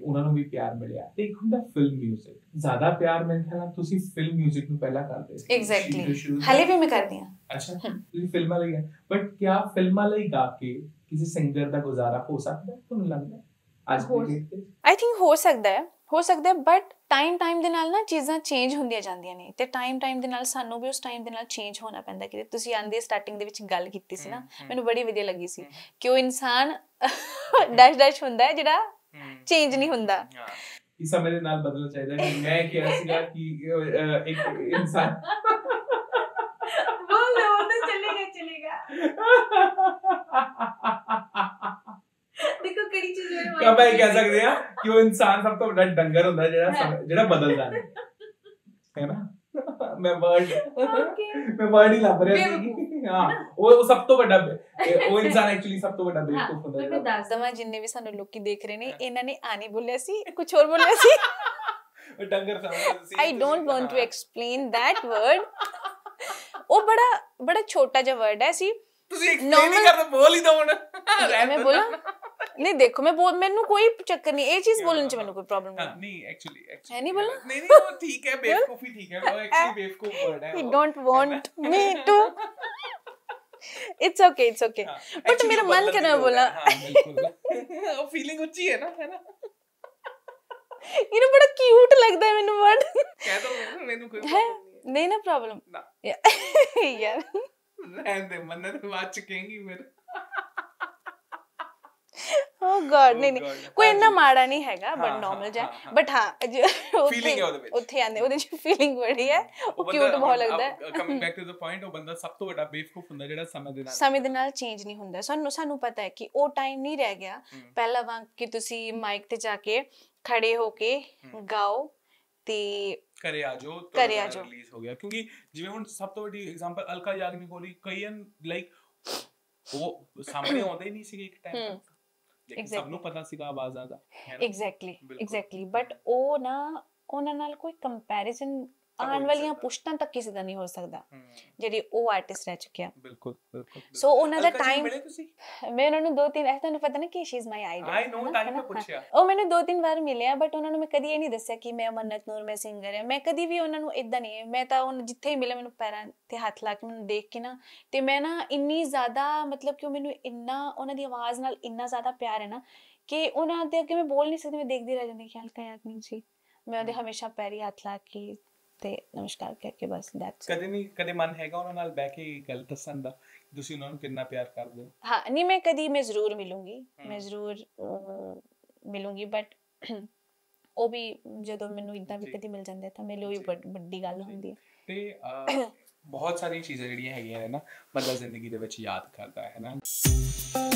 ਉਹਨਾਂ ਨੂੰ ਵੀ ਪਿਆਰ ਮਿਲਿਆ। ਤੇ ਇੱਕ ਹੁੰਦਾ ਫਿਲਮ ਮਿਊਜ਼ਿਕ, ਜ਼ਿਆਦਾ ਪਿਆਰ ਮੇਰੇ ਖਿਆਲ ਨਾਲ ਤੁਸੀਂ ਫਿਲਮ ਮਿਊਜ਼ਿਕ ਨੂੰ ਪਹਿਲਾਂ ਕਰਦੇ ਸੀ। ਐਗਜ਼ੈਕਟਲੀ, ਹਾਲੇ ਵੀ ਮੈਂ ਕਰਦੀ ਹਾਂ। ਅੱਛਾ, ਤੁਸੀਂ ਫਿਲਮਾਂ ਲਈ ਹੈ, ਬਟ ਕਿਆ ਫਿਲਮਾਂ ਲਈ ਗਾ ਕੇ ਕਿਸੇ ਸਿੰਗਰ ਦਾ ਗੁਜ਼ਾਰਾ ਹੋ ਸਕਦਾ ਤੁਹਾਨੂੰ ਲੱਗਦਾ ਅੱਜ ਦੀ ਡੇਟ ਤੇ? ਆਈ ਥਿੰਕ ਹੋ ਸਕਦਾ ਹੈ, ਬਟ ਟਾਈਮ ਦੇ ਨਾਲ ਨਾ ਚੀਜ਼ਾਂ ਚੇਂਜ ਹੁੰਦੀਆਂ ਜਾਂਦੀਆਂ ਨੇ, ਤੇ ਟਾਈਮ ਦੇ ਨਾਲ ਸਾਨੂੰ ਵੀ ਉਸ ਟਾਈਮ ਦੇ ਨਾਲ ਚੇਂਜ ਹੋਣਾ ਪੈਂਦਾ। ਕਿ ਤੁਸੀਂ ਆਂਦੇ ਸਟਾਰਟਿੰਗ ਦੇ ਵਿੱਚ ਗੱਲ ਕੀਤੀ ਸੀ ਨਾ, ਮੈਨੂੰ ਬੜੀ ਵਧੀਆ ਲੱਗੀ ਸੀ ਕਿ ਉਹ ਇਨਸਾਨ ਡੈਸ਼ ਹੁੰਦਾ ਹੈ ਜਿਹੜਾ ਚੇਂਜ ਨਹੀਂ ਹੁੰਦਾ। ਇਸ ਸਮੇਂ ਦੇ ਨਾਲ ਬਦਲਣਾ ਚਾਹੀਦਾ ਹੈ। ਮੈਂ ਕਿਹਾ ਸੀਗਾ ਕਿ ਇੱਕ ਇਨਸਾਨ ਦੇਖੋ ਕਿਹੜੀ ਚੀਜ਼ ਕਿਆ ਆਪਾਂ ਇਹ ਕਹਿ ਸਕਦੇ ਆ ਕਿ ਉਹ ਇਨਸਾਨ ਸਭ ਤੋਂ ਵੱਡਾ ਡੰਗਰ ਹੁੰਦਾ ਜਿਹੜਾ ਬਦਲਦਾ ਨਹੀਂ ਹੈ ਨਾ। ਮੈਂ ਵਰਡ ਹੀ ਲੱਭ ਰਿਹਾ ਸੀ। ਹਾਂ, ਉਹ ਸਭ ਤੋਂ ਵੱਡਾ, ਉਹ ਇਨਸਾਨ ਐਕਚੁਅਲੀ ਸਭ ਤੋਂ ਵੱਡਾ ਬੇਵਕੂਫ ਹੁੰਦਾ। ਮੈਂ ਦੱਸ ਦਵਾਂ ਜਿੰਨੇ ਵੀ ਸਾਨੂੰ ਲੋਕੀ ਦੇਖ ਰਹੇ ਨੇ, ਇਹਨਾਂ ਨੇ ਆ ਨਹੀਂ ਬੋਲਿਆ ਸੀ, ਕੁਝ ਹੋਰ ਬੋਲਿਆ ਸੀ। ਡੰਗਰ ਸਮਝਦੇ ਸੀ। I don't want to explain that word। ਉਹ ਬੜਾ ਛੋਟਾ ਜਿਹਾ ਵਰਡ ਹੈ ਸੀ। ਤੁਸੀਂ ਐਕਸਪਲੇਨ ਨਹੀਂ ਕਰਦੇ, ਬੋਲ ਹੀ ਦੋ ਹੁਣ। ਮੈਂ ਬੋਲਾਂ ਨਹੀਂ, ਦੇਖੋ ਮੈਨੂੰ ਕੋਈ ਚੱਕਰ ਨਹੀਂ, ਇਹ ਚੀਜ਼ ਬੋਲਣ ਚ ਮੈਨੂੰ ਕੋਈ ਪ੍ਰੋਬਲਮ ਨਹੀਂ। ਐਕਚੁਅਲੀ ਹੈ ਨਹੀਂ ਬੋਲਣਾ, ਨਹੀਂ ਉਹ ਠੀਕ ਹੈ, ਬੇਵਕੂਫੀ ਠੀਕ ਹੈ, ਉਹ ਐਕਚੁਅਲੀ ਬੇਵਕੂਫ ਵਰਡ ਹੈ। You don't want me to। It's okay। But ਮੇਰਾ ਮਨ ਕਰ ਰਿਹਾ ਬੋਲਾਂ। ਉਹ ਫੀਲਿੰਗ ਉੱਚੀ ਹੈ ਨਾ, ਹੈ ਨਾ। ਇਹ ਬੜਾ ਕਿਊਟ ਲੱਗਦਾ ਹੈ ਮੈਨੂੰ ਵਰਡ। ਕਹਿ ਦੋ, ਮੈਨੂੰ ਕੋਈ ਪ੍ਰੋਬਲਮ ਨਹੀਂ ਨਾ, ਪ੍ਰੋਬਲਮ ਯਾਰ ਰਹਿਣ ਦੇ, ਮੰਨਤ ਬਾਅਦ ਚ ਕਹੇਂਗੀ ਮੇਰੇ। ਓ ਗॉड, ਨਹੀਂ ਕੋਈ ਇੰਨਾ ਮਾੜਾ ਨਹੀਂ ਹੈਗਾ, ਬਟ ਨਾਰਮਲ ਜਿਹਾ। ਬਟ ਹਾਂ, ਫੀਲਿੰਗ ਹੈ ਉਹਦੇ ਵਿੱਚ, ਉੱਥੇ ਆਂਦੇ ਉਹਦੇ ਚ ਫੀਲਿੰਗ ਬੜੀ ਹੈ, ਉਹ ਕਿਊਟ ਬਹੁਤ ਲੱਗਦਾ ਹੈ। Coming back to the point, ਉਹ ਬੰਦਾ ਸਭ ਤੋਂ ਵੱਡਾ ਬੇਵਕੂਫ ਹੁੰਦਾ ਜਿਹੜਾ ਸਮੇਂ ਦੇ ਨਾਲ ਚੇਂਜ ਨਹੀਂ ਹੁੰਦਾ। ਸਾਨੂੰ ਪਤਾ ਹੈ ਕਿ ਉਹ ਟਾਈਮ ਨਹੀਂ ਰਹਿ ਗਿਆ ਪਹਿਲਾਂ ਵਾਂਗ ਕਿ ਤੁਸੀਂ ਮਾਈਕ ਤੇ ਜਾ ਕੇ ਖੜੇ ਹੋ ਕੇ ਗਾਓ ਤੇ ਘਰੇ ਆ ਜਾਓ ਰਿਲੀਜ਼ ਹੋ ਗਿਆ। ਕਿਉਂਕਿ ਜਿਵੇਂ ਹੁਣ ਸਭ ਤੋਂ ਵੱਡੀ ਐਗਜ਼ਾਮਪਲ ਅਲਕਾ ਯਾਗਨਿਕ ਕੋਲ ਕਈ ਲਾਈਕ ਉਹ ਸਾਹਮਣੇ ਆਉਂਦੇ ਹੀ ਨਹੀਂ ਸੀਗੇ ਇੱਕ ਟਾਈਮ ਤੱਕ, ਲੇਕਿਨ ਸਭ ਨੂੰ ਪਤਾ ਸੀਗਾ ਆਵਾਜ਼ਾਂ ਦਾ। ਐਗਜ਼ੈਕਟਲੀ ਬਟ ਉਹ ਨਾ ਉਹਨਾਂ ਨਾਲ ਕੋਈ ਕੰਪੈਰੀਜ਼ਨ ਆਉਣ ਵਾਲੀਆਂ ਪੁਸ਼ਤਾਂ ਤੱਕ ਕਿਸੇ ਦਾ ਨਹੀਂ ਹੋ ਸਕਦਾ ਜਿਹੜੀ ਉਹ ਆਰਟਿਸਟ ਰਹਿ ਚੁੱਕਿਆ। ਬਿਲਕੁਲ ਸੋ ਉਹਨਾਂ ਦਾ ਟਾਈਮ, ਮੈਂ ਉਹਨਾਂ ਨੂੰ 2-3, ਤੁਹਾਨੂੰ ਪਤਾ ਨਾ ਕਿ she is my idol, I know, ਤਾਂ ਹੀ ਮੈਂ ਪੁੱਛਿਆ। ਉਹ ਮੈਨੂੰ 2-3 ਵਾਰ ਮਿਲਿਆ, ਬਟ ਉਹਨਾਂ ਨੂੰ ਮੈਂ ਕਦੀ ਇਹ ਨਹੀਂ ਦੱਸਿਆ ਕਿ ਮੈਂ ਮੰਨਤ ਨੂਰ, ਮੈਂ ਸਿੰਗਰ ਹਾਂ। ਮੈਂ ਕਦੀ ਵੀ ਉਹਨਾਂ ਨੂੰ ਇਦਾਂ ਨਹੀਂ, ਮੈਂ ਤਾਂ ਜਿੱਥੇ ਹੀ ਮਿਲਿਆ ਮੈਨੂੰ ਪੈਰਾਂ ਤੇ ਹੱਥ ਲਾ ਕੇ ਮੈਨੂੰ ਦੇਖ ਕੇ ਨਾ, ਤੇ ਮੈਂ ਨਾ ਇੰਨੀ ਜ਼ਿਆਦਾ ਮਤਲਬ ਕਿ ਮੈਨੂੰ ਇੰਨਾ ਉਹਨਾਂ ਦੀ ਆਵਾਜ਼ ਨਾਲ ਇੰਨਾ ਜ਼ਿਆਦਾ ਪਿਆਰ ਹੈ ਨਾ ਕਿ ਉਹਨਾਂ ਦੇ ਅੱਗੇ ਮੈਂ ਬੋਲ ਨਹੀਂ ਸਕਦੀ, ਮੈਂ ਦੇਖਦੀ ਰਹਿ ਜਾਂਦੀ ਕਿ ਹਲਕਾ ਯਾਗਨਿਕ ਸੀ। ਮੈਂ ਉਹਦੇ ਹਮੇਸ਼ਾ ਪੈਰੀ ਹੱਥ ਲਾ ਕੇ ਤੇ ਨਮਸਕਾਰ ਕਰਕੇ ਬਸ ਦੈਟਸ। ਕਦੇ ਮਨ ਹੈਗਾ ਉਹਨਾਂ ਨਾਲ ਬਹਿ ਕੇ ਗੱਲ ਦੱਸਣ ਦਾ, ਤੁਸੀਂ ਉਹਨਾਂ ਨੂੰ ਕਿੰਨਾ ਪਿਆਰ ਕਰਦੇ ਹੋ? ਹਾਂ, ਨਹੀਂ ਮੈਂ ਜ਼ਰੂਰ ਮਿਲੂੰਗੀ, ਬਟ ਉਹ ਵੀ ਜਦੋਂ ਮੈਨੂੰ ਇਦਾਂ ਵੀ ਕਦੀ ਮਿਲ ਜਾਂਦੇ ਤਾਂ ਮੇਰੇ ਲਈ ਵੱਡੀ ਗੱਲ ਹੁੰਦੀ ਹੈ। ਤੇ ਬਹੁਤ ਸਾਰੀ ਚੀਜ਼ਾਂ ਜਿਹੜੀਆਂ ਹੈਗੀਆਂ ਨੇ ਨਾ ਬੰਦਾ ਜ਼ਿੰਦਗੀ ਦੇ ਵਿੱਚ ਯਾਦ ਕਰਦਾ ਹੈ ਨਾ।